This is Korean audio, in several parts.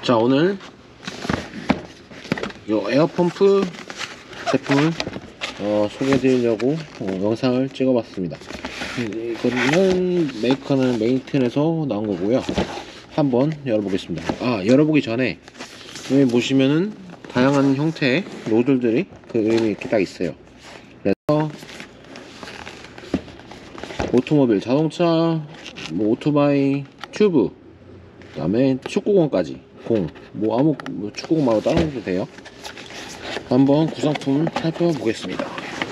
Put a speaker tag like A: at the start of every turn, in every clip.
A: 자, 오늘 요 에어펌프 제품을 소개해 드리려고 영상을 찍어 봤습니다. 이거는 메이커는 메인텐에서 나온 거고요. 한번 열어보겠습니다. 열어보기 전에 여기 보시면은 다양한 형태의 노즐들이 그림이 이렇게 딱 있어요. 그래서 오토모빌, 자동차, 오토바이, 튜브, 그 다음에 축구공까지 축구공 말고 다른 것도 돼요. 한번 구성품 살펴보겠습니다.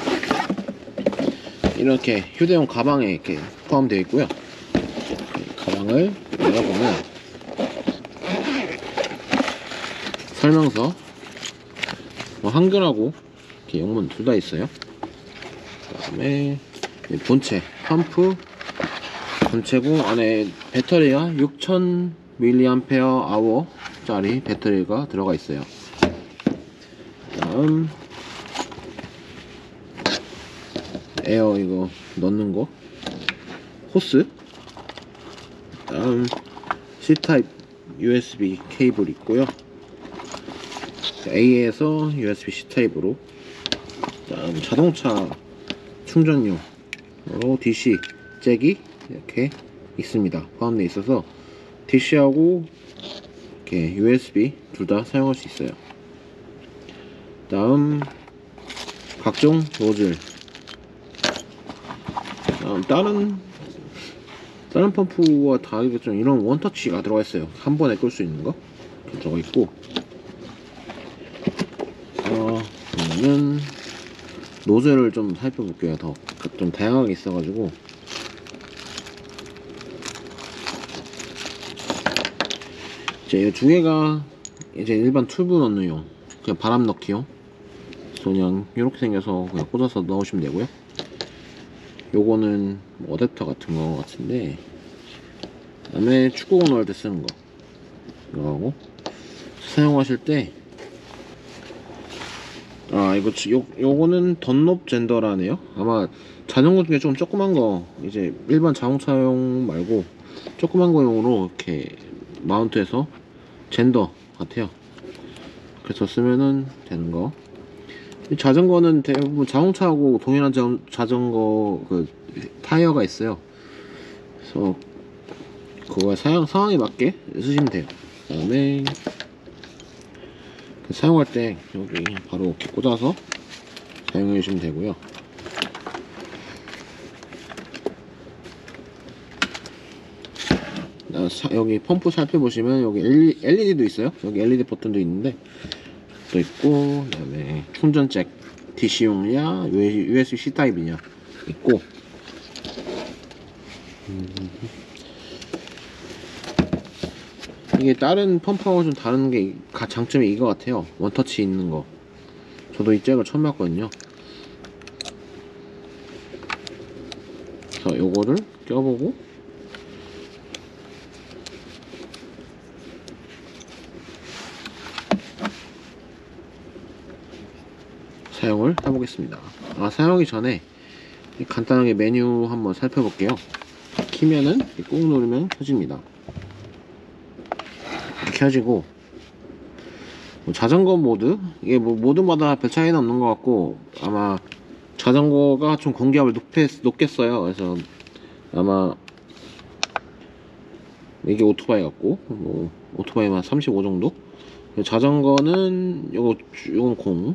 A: 이렇게 휴대용 가방에 이렇게 포함되어 있고요. 가방을 열어보면 설명서, 한글하고 이렇게 영문 둘 다 있어요. 그 다음에 본체, 펌프 본체고, 안에 배터리가 6000mAh 짜리 배터리가 들어가 있어요. 다음 에어 이거 넣는 거, 호스, 다음 C타입 USB 케이블 있고요. A에서 USB C타입으로, 다음 자동차 충전용으로 DC 잭이 이렇게 있습니다. 포함되어 있어서 DC하고 이렇게 USB 둘 다 사용할 수 있어요. 다음 각종 노즐, 다른 펌프와 다르게 좀 이런 원터치가 들어가 있어요. 한 번에 끌 수 있는 거 들어가 있고, 그러면 노즐을 좀 살펴볼게요. 좀 다양하게 있어가지고. 이제 이 두 개가 이제 일반 튜브 넣는 용, 그냥 바람 넣기용. 그냥 이렇게 생겨서 그냥 꽂아서 넣으시면 되고요. 요거는 어댑터 같은 거 같은데, 그 다음에 축구공 넣을 때 쓰는 거 이거하고, 사용하실 때 요거는 던롭 젠더라네요. 아마 자전거 중에 좀 조그만 거, 이제 일반 자동차용 말고 조그만 거용으로 이렇게 마운트해서 젠더 같아요. 그래서 쓰면은 되는 거. 자전거는 대부분 자동차하고 동일한 자전거 그 타이어가 있어요. 그래서 그거 상황에 맞게 쓰시면 돼요. 그 다음에 사용할 때 여기 바로 이렇게 꽂아서 사용해 주시면 되고요. 여기 펌프 살펴보시면 여기 LED도 있어요. 여기 LED 버튼도 있는데 또 있고, 그 다음에 충전 잭 DC용이냐 USB-C 타입이냐 있고, 이게 다른 펌프하고 좀 다른 게 장점이 이거 같아요. 원터치 있는 거. 저도 이 잭을 처음 봤거든요. 그래서 요거를 껴보고 사용을 해보겠습니다. 사용하기 전에 간단하게 메뉴 한번 살펴볼게요. 키면은 꾹 누르면 켜집니다. 켜지고, 자전거 모드, 이게 모드마다 별 차이는 없는 것 같고, 아마 자전거가 좀 공기압을 높게 써요. 그래서 아마 이게 오토바이 같고, 오토바이만 35 정도. 자전거는 요건 공.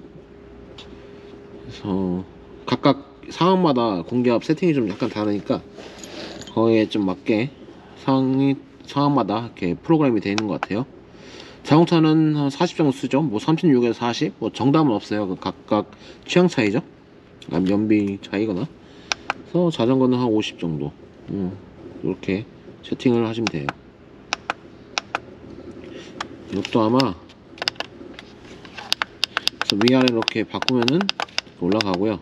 A: 그래서 각각 상황마다 공기압 세팅이 좀 약간 다르니까 거기에 좀 맞게 상황마다 이렇게 프로그램이 되어 있는 것 같아요. 자동차는 한 40 정도 쓰죠. 36에서 40, 정답은 없어요. 각각 취향 차이죠. 연비 차이거나. 그래서 자전거는 한 50 정도. 이렇게 세팅을 하시면 돼요. 이것도 아마 위아래 이렇게 바꾸면은 올라가고요.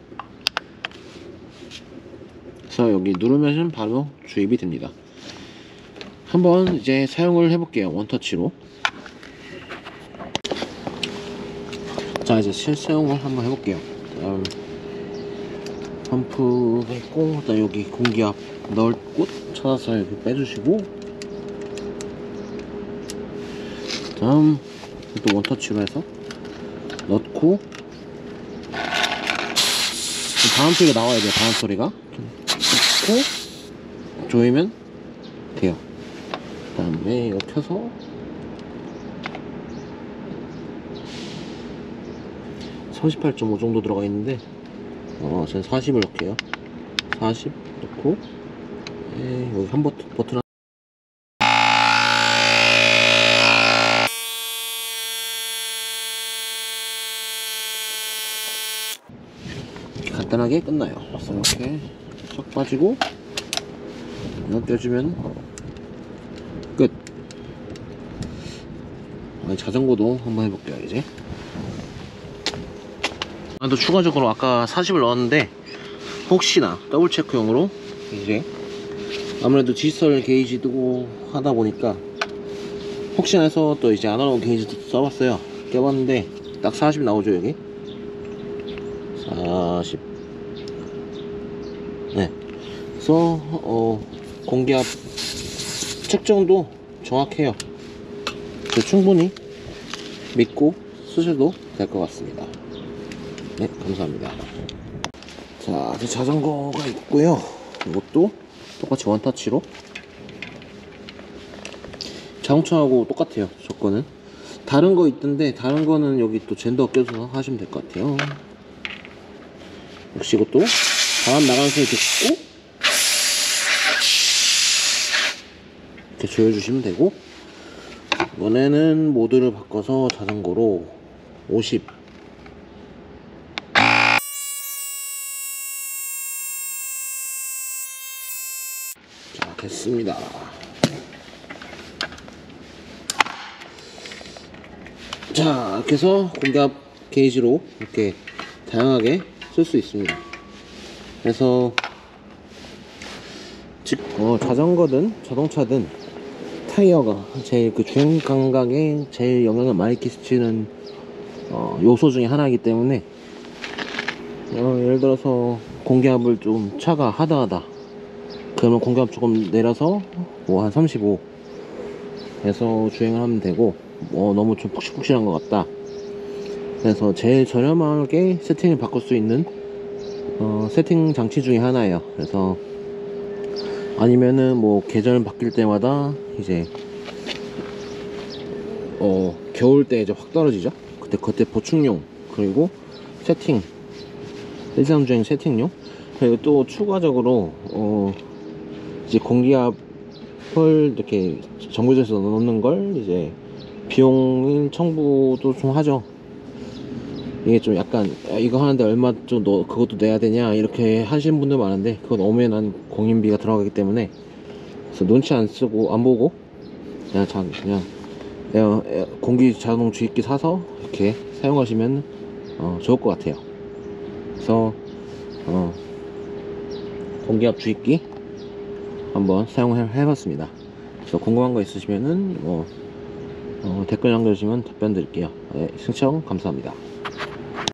A: 그래서 여기 누르면 바로 주입이 됩니다. 한번 이제 사용을 해볼게요. 원터치로. 자, 이제 실사용을 한번 해볼게요. 펌프가 있고, 그다음 여기 공기압 넣을 곳 찾아서 여기 빼주시고, 다음 또 원터치로 해서 넣고, 바람 소리가 나와야 돼요. 바람 소리가 넣고 조이면 돼요. 그 다음에 이거 켜서 38.5 정도 들어가 있는데 저는 40을 넣을게요. 40 넣고, 여기 한 버튼 간단하게 끝나요. 그래서 이렇게 쏙 빠지고 이거 껴주면 끝. 자전거도 한번 해볼게요. 이제 또 추가적으로 아까 40을 넣었는데 혹시나 더블 체크용으로 이제 아무래도 디지털 게이지도 하다 보니까 혹시나 해서 또 이제 아날로그 게이지도 써봤어요. 껴봤는데 딱 40 나오죠. 여기 40. 네. 그래서 공기압 측정도 정확해요. 충분히 믿고 쓰셔도 될 것 같습니다. 네, 감사합니다. 자, 자전거가 있고요. 이것도 똑같이 원터치로 자동차하고 똑같아요. 조건은 다른 거 있던데, 다른 거는 여기 또 젠더 껴서 하시면 될 것 같아요. 역시 이것도 바람 나가는 소리 듣고 이렇게 조여주시면 되고, 이번에는 모드를 바꿔서 자전거로 50. 자, 됐습니다. 자, 이렇게 해서 공기압 게이지로 이렇게 다양하게 쓸 수 있습니다. 그래서 즉 자전거든 자동차든 타이어가 제일 그 주행 감각에 제일 영향을 많이 끼치는 요소 중에 하나이기 때문에 예를 들어서 공기압을 좀 차가 하다하다 그러면 공기압 조금 내려서 뭐 한 35 해서 주행을 하면 되고, 너무 좀 푹신푹신한 것 같다 그래서 제일 저렴하게 세팅을 바꿀 수 있는 세팅 장치 중에 하나예요. 그래서 아니면은 뭐 계절 바뀔 때마다 이제 겨울 때 이제 확 떨어지죠. 그때 보충용, 그리고 세팅, 일상주행 세팅용, 그리고 또 추가적으로 이제 공기압을 이렇게 정비소에서 넣는 걸 이제 비용 청구도 좀 하죠. 이게 좀 약간 이거 하는데 얼마 좀 그것도 내야 되냐 이렇게 하시는 분들 많은데, 그건 엄연한 공인비가 들어가기 때문에 그래서 눈치 안 쓰고 안 보고 그냥 공기 자동 주입기 사서 이렇게 사용하시면 좋을 것 같아요. 그래서 공기압 주입기 한번 사용해 봤습니다. 그래서 궁금한 거 있으시면은 댓글 남겨주시면 답변 드릴게요. 네, 시청 감사합니다.